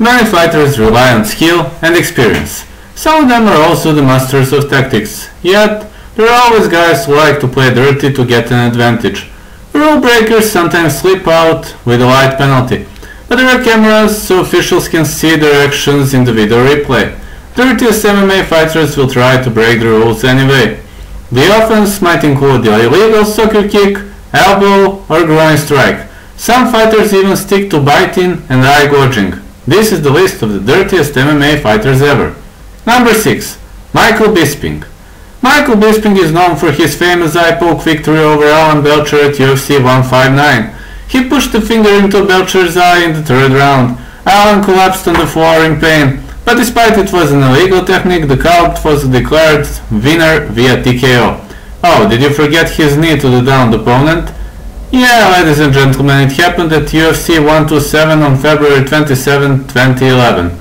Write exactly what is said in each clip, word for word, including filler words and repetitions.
Many fighters rely on skill and experience. Some of them are also the masters of tactics, yet there are always guys who like to play dirty to get an advantage. Rule breakers sometimes slip out with a light penalty, but there are cameras so officials can see their actions in the video replay. Dirtiest M M A fighters will try to break the rules anyway. The offense might include the illegal soccer kick, elbow or groin strike. Some fighters even stick to biting and eye gouging. This is the list of the dirtiest M M A fighters ever. Number six. Michael Bisping. Michael Bisping is known for his famous eye poke victory over Alan Belcher at U F C one fifty-nine. He pushed a finger into Belcher's eye in the third round. Alan collapsed on the floor in pain, but despite it was an illegal technique, the bout was declared winner via T K O. Oh, did you forget his knee to the downed opponent? Yeah, ladies and gentlemen, it happened at U F C one twenty-seven on February twenty-seventh, twenty eleven.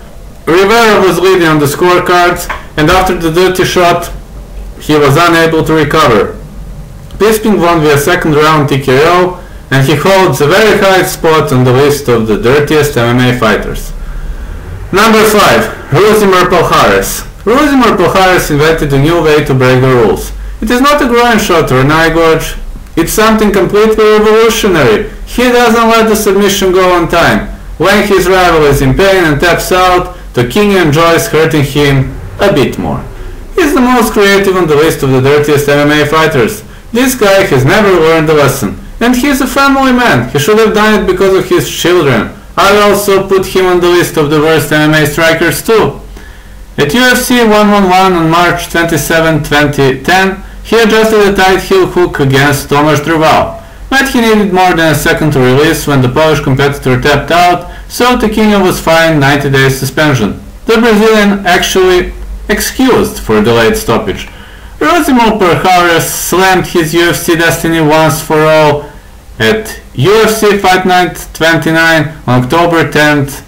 Rivera was leading on the scorecards, and after the dirty shot, he was unable to recover. Bisping won via second round T K O, and he holds a very high spot on the list of the dirtiest M M A fighters. Number five. Rousimar Palhares. Rousimar Palhares invented a new way to break the rules. It is not a groin shot or an eye gouge, it's something completely revolutionary. He doesn't let the submission go on time. When his rival is in pain and taps out, the king enjoys hurting him a bit more. He's the most creative on the list of the dirtiest M M A fighters. This guy has never learned a lesson. And he's a family man. He should have done it because of his children. I also put him on the list of the worst M M A strikers too. At U F C one eleven on March twenty-seventh, twenty ten, he adjusted a tight heel hook against Tomasz Drval. But he needed more than a second to release when the Polish competitor tapped out, so Tiquinho was fined ninety days suspension. The Brazilian actually excused for delayed stoppage. Rousimar Palhares slammed his U F C destiny once for all at U F C Fight Night twenty-nine on October tenth,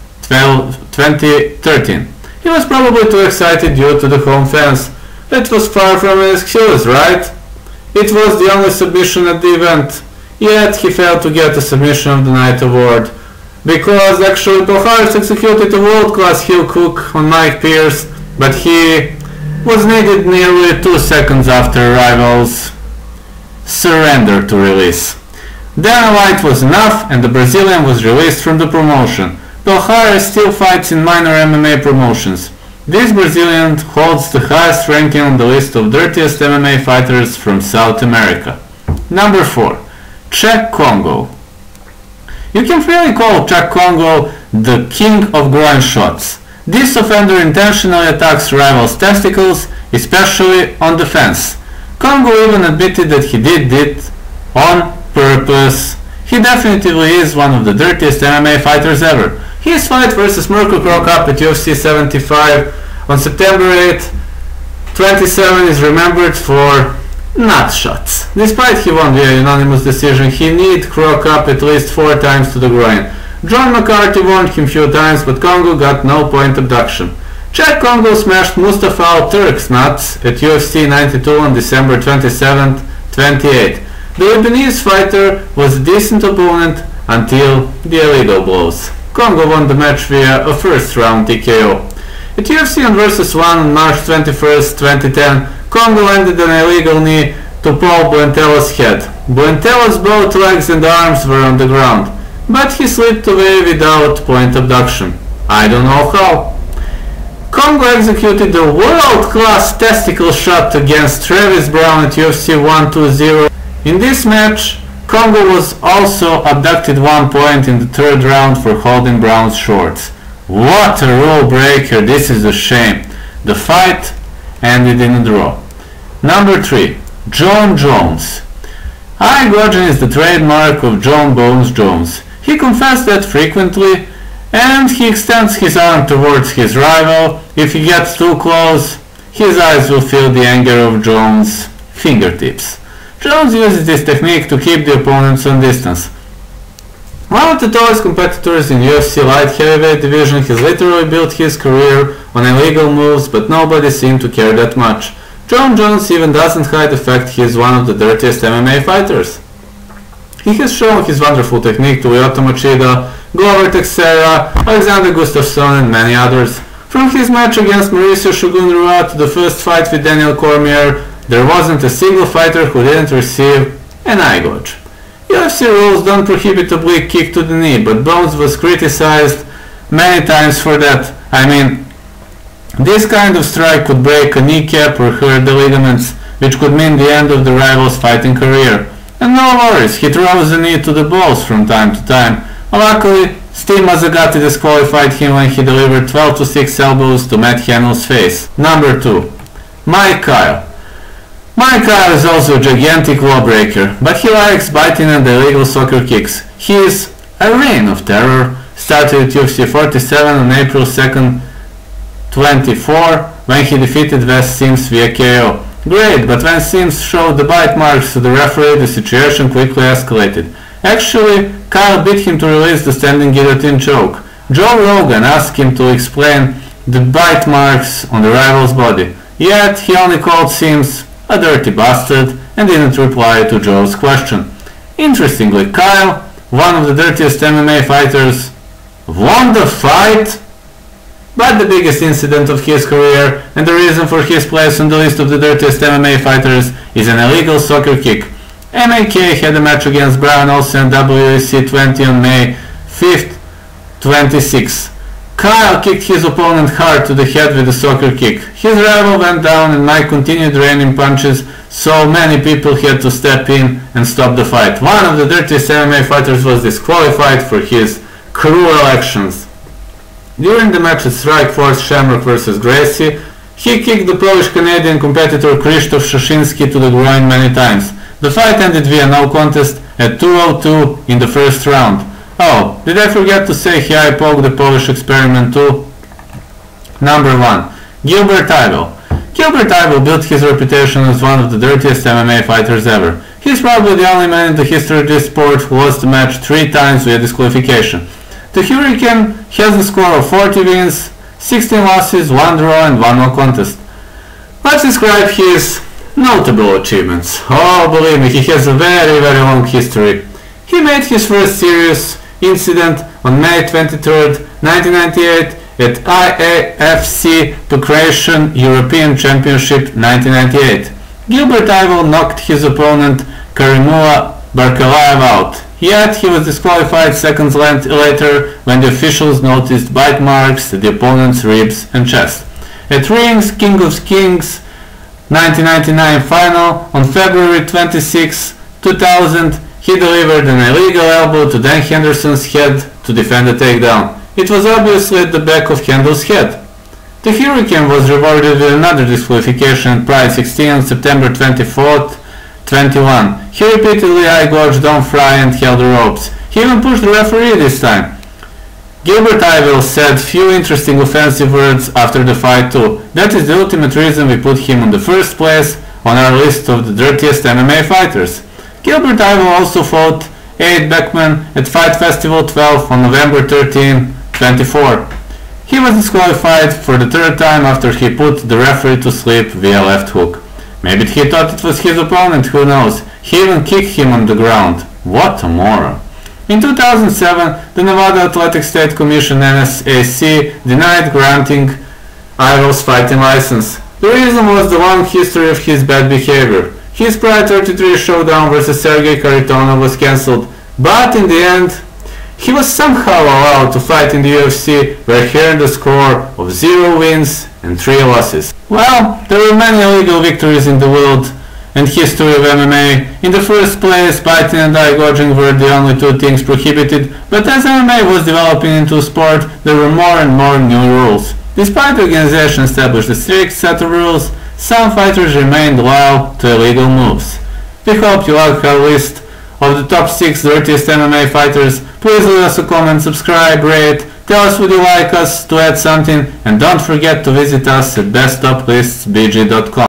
twenty thirteen. He was probably too excited due to the home fans. That was far from an excuse, right? It was the only submission at the event, yet he failed to get the Submission of the Night award, because actually Palhares executed a world-class heel hook on Mike Pierce, but he was needed nearly two seconds after rivals surrendered to release. Then a light was enough and the Brazilian was released from the promotion. Palhares still fights in minor M M A promotions. This Brazilian holds the highest ranking on the list of dirtiest M M A fighters from South America. Number four. Cheick Kongo. You can freely call Cheick Kongo the king of groin shots. This offender intentionally attacks rivals' testicles, especially on defense. Kongo even admitted that he did it on purpose. He definitely is one of the dirtiest M M A fighters ever. His fight versus Mirko Cro Cop at U F C seventy-five on September eighth, twenty seven is remembered for nut shots. Despite he won via unanimous decision, he kneed Cro Cop at least four times to the groin. John McCarthy warned him few times, but Kongo got no point abduction. Cheick Kongo smashed Mustafa Al-Turk's nuts at U F C ninety-two on December twenty-seventh, twenty eight. The Lebanese fighter was a decent opponent until the illegal blows. Kongo won the match via a first round T K O. At U F C one versus one on March twenty-first, twenty ten, Kongo landed an illegal knee to Paul Buentella's head. Buentella's both legs and arms were on the ground, but he slipped away without point abduction. I don't know how. Kongo executed a world-class testicle shot against Travis Brown at U F C one twenty. In this match, Kongo was also abducted one point in the third round for holding Brown's shorts. What a rule breaker, this is a shame. The fight ended in a draw. Number three. Jon Jones. Eye gouging is the trademark of Jon Bones Jones. He confessed that frequently, and he extends his arm towards his rival. If he gets too close, his eyes will feel the anger of Jones' fingertips. Jones uses this technique to keep the opponents on distance. One of the tallest competitors in U F C light heavyweight division, has literally built his career on illegal moves, but nobody seemed to care that much. Jon Jones even doesn't hide the fact he is one of the dirtiest M M A fighters. He has shown his wonderful technique to Lyoto Machida, Glover Teixeira, Alexander Gustafsson and many others. From his match against Mauricio Shogun Rua to the first fight with Daniel Cormier, there wasn't a single fighter who didn't receive an eye gouge. U F C rules don't prohibit oblique kick to the knee, but Bones was criticized many times for that. I mean, this kind of strike could break a kneecap or hurt the ligaments, which could mean the end of the rival's fighting career. And no worries, he throws the knee to the balls from time to time. Luckily, Steve Mazzagatti disqualified him when he delivered twelve to six elbows to Matt Hamill's face. Number two. Mike Kyle. Mike Kyle is also a gigantic lawbreaker, but he likes biting and illegal soccer kicks. He is a reign of terror. Started at U F C forty-seven on April second, twenty-four, when he defeated Wes Sims via K O. Great, but when Sims showed the bite marks to the referee, the situation quickly escalated. Actually, Kyle beat him to release the standing guillotine choke. Joe Rogan asked him to explain the bite marks on the rival's body, yet he only called Sims a dirty bastard and didn't reply to Joe's question. Interestingly, Kyle, one of the dirtiest M M A fighters, won the fight, but the biggest incident of his career and the reason for his place on the list of the dirtiest M M A fighters is an illegal soccer kick. M A K had a match against Brian Olsen at W E C twenty on May fifth, twenty-six. Kyle kicked his opponent hard to the head with a soccer kick. His rival went down and Mike continued raining punches, so many people had to step in and stop the fight. One of the dirtiest M M A fighters was disqualified for his cruel actions. During the match at Strikeforce Shamrock versus Gracie, he kicked the Polish-Canadian competitor Krzysztof Szoszyński to the groin many times. The fight ended via no contest at two oh two in the first round. Oh, did I forget to say he eye poked the Polish experiment too? Number one. Gilbert Yvel. Gilbert Yvel built his reputation as one of the dirtiest M M A fighters ever. He's probably the only man in the history of this sport who lost the match three times via disqualification. The Hurricane has a score of forty wins, sixteen losses, one draw and one no contest. Let's describe his notable achievements. Oh, believe me, he has a very very long history. He made his first serious incident on May twenty-third, nineteen ninety-eight at I A F C Pancration European Championship nineteen ninety-eight. Gilbert Yvel knocked his opponent Karimula Barkalaev out, yet he was disqualified seconds later when the officials noticed bite marks at the opponent's ribs and chest. At Ring's King of Kings nineteen ninety-nine final on February twenty-sixth, two thousand, he delivered an illegal elbow to Dan Henderson's head to defend a takedown. It was obviously at the back of Hendel's head. The Hurricane was rewarded with another disqualification at Pride sixteen on September twenty-fourth, twenty-one. He repeatedly eye-gouged Don Fry and held the ropes. He even pushed the referee this time. Gilbert Yvel said few interesting offensive words after the fight too. That is the ultimate reason we put him on the first place on our list of the dirtiest M M A fighters. Gilbert Yvel also fought Ade Beckman at Fight Festival twelve on November thirteenth, twenty-four. He was disqualified for the third time after he put the referee to sleep via left hook. Maybe he thought it was his opponent, who knows. He even kicked him on the ground. What a moron. In two thousand seven, the Nevada Athletic State Commission N S A C denied granting Yvel's fighting license. The reason was the long history of his bad behavior. His Pride thirty-three showdown versus Sergey Kharitonov was cancelled, but in the end, he was somehow allowed to fight in the U F C, where he earned a score of zero wins and three losses. Well, there were many illegal victories in the world and history of M M A. In the first place, biting and eye-gouging were the only two things prohibited, but as M M A was developing into a sport, there were more and more new rules. Despite the organization established a strict set of rules, some fighters remained loyal to illegal moves. We hope you like our list of the top six dirtiest M M A fighters. Please leave us a comment, subscribe, rate, tell us would you like us to add something, and don't forget to visit us at best top lists b g dot com.